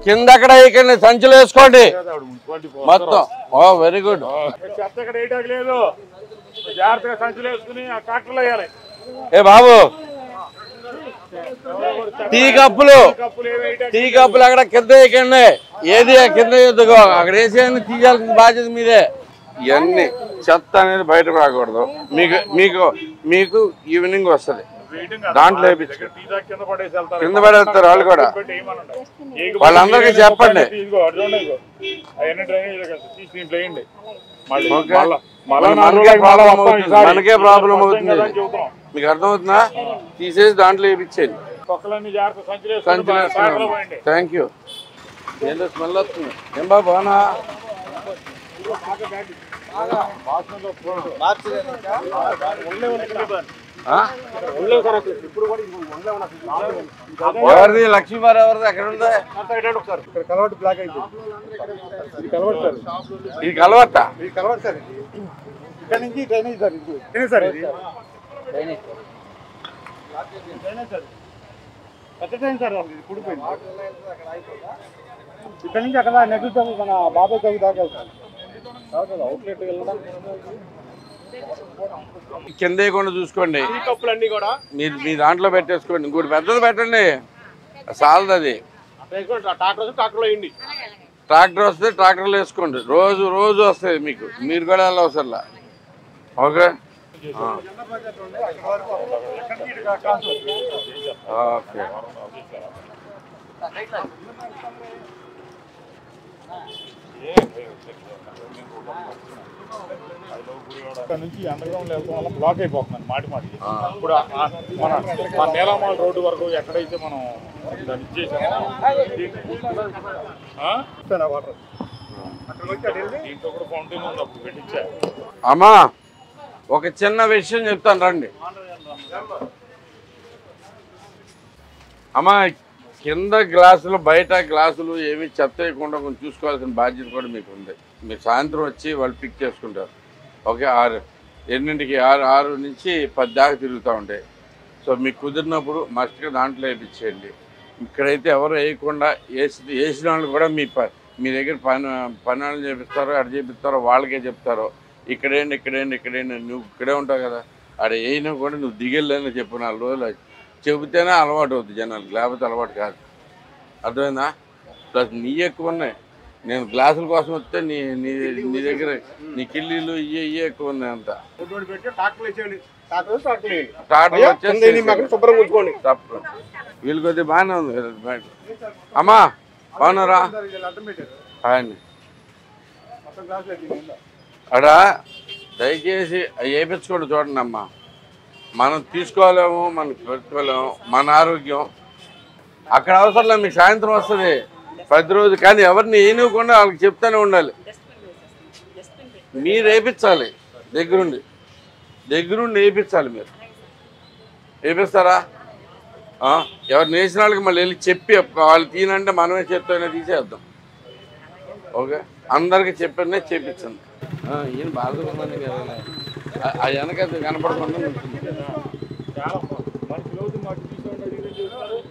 కింద అక్కడ ఇక్కడ సంచులు వేసుకోండి మొత్తం. Oh very good. ఏ బాబు టీ కప్పులు అక్కడ కింద వేయకండి. ఏది కింద వేయద్దుగో అక్కడ వేసేయని తీయాల్సిన బాధ్యత మీదే. ఇవన్నీ చెత్త అనేది బయట రాకూడదు. మీకు ఈవినింగ్ వస్తుంది దాంట్లో కింద పడేస్తారు వాళ్ళు కూడా. వాళ్ళందరికీ చెప్పండి. మనకే ప్రాబ్లం అవుతుంది. మీకు అర్థమవుతుందా? తీసేసి దాంట్లో వేయించేయండి. Thank you. ఏంటో స్మెల్ వస్తుంది. ఏం బాబు బానా ఎవరిది? లక్ష్మీవారు ఎవరిది? ఎక్కడ ఉంది ఇది? కలవట్ట ఇక్కడ నుంచి అక్కడ నెక్స్ట్ మన బాబాయ్ చౌక్ దాకా వెళ్తారు. అవుట్లెట్ వెళ్ళడం కింద వేయకుండా చూసుకోండి. మీరు మీ దాంట్లో పెట్టేసుకోండి. ఇంకోటి పెద్దది పెట్టండి. చాలదు అది. ట్రాక్టర్ వస్తే ట్రాక్టర్లో వేసుకోండి. రోజు వస్తుంది మీకు. మీరు కూడా వెళ్ళవసరంలా. Okay okay. ఇక్కడ నుంచి అండర్ గ్రౌండ్ వెళ్ళడం వల్ల బ్లాక్ అయిపోతుంది మాటి. ఇప్పుడు మన నేలమాల రోడ్డు వరకు ఎక్కడైతే మనం దాన్ని ఇచ్చేసామో దీంట్లో కూడా ఫౌంటైన్ ఉంది. అప్పుడు పెట్టించా. అమ్మా ఒక చిన్న విషయం చెప్తాను రండి. అమ్మా కింద గ్లాసులు బయట గ్లాసులు ఏమి చెత్త వేయకుండా కొంచెం చూసుకోవాల్సిన బాధ్యత కూడా మీకు ఉంది. మీరు సాయంత్రం వచ్చి వాళ్ళు పిక్ చేసుకుంటారు. ఓకే 6 నుంచి 10 దాకా తిరుగుతూ ఉంటాయి. సో మీకు కుదిరినప్పుడు మస్ట్గా దాంట్లో వేయించేయండి. ఇక్కడైతే ఎవరు వేయకుండా వేసిన వాళ్ళు కూడా మీ దగ్గర పని వాళ్ళు చేపిస్తారో అక్కడ చేపిస్తారో వాళ్ళకే చెప్తారో ఇక్కడేంటి నువ్వు ఇక్కడే ఉంటావు కదా ఆడ వేయినా కూడా నువ్వు దిగెళ్ళని చెప్పు. 4 రోజులు చెబితేనే అలవాటు అవుతుంది జనాలు, లేకపోతే అలవాటు కాదు. అర్థమైందా? ప్లస్ నీ ఎక్కువ ఉన్నాయి. నేను గ్లాసుల కోసం వస్తే నీ దగ్గర నీ కిల్లీలు ఇవే ఎక్కువ ఉన్నాయి. అంత తప్ప వీళ్ళు కొద్దిగా బాగానే ఉంది. అమ్మా బాగున్నారా? ఆయన్ని అక్కడ దయచేసి వేయించుకోండి. చూడండి అమ్మా, మనం తీసుకోలేము, మనం పెట్టుకోలేము. మన ఆరోగ్యం అక్కడ అవసరంలో మీకు సాయంత్రం వస్తుంది 10 రోజు. కానీ ఎవరిని ఏనివ్వకుండా వాళ్ళకి చెప్తూనే ఉండాలి. మీరు వేయించాలి. దగ్గరుండి వేయించాలి. మీరు వేపిస్తారా? ఎవరిని వేసిన వాళ్ళకి మళ్ళీ వెళ్ళి చెప్పి వాళ్ళు తీనంటే మనమే చెప్తూనే తీసేద్దాం. ఓకే అందరికి చెప్పనే చేపించండి. ఈయన బాధపడమని ఆ వెనక కనపడకుండా ఉంటుంది.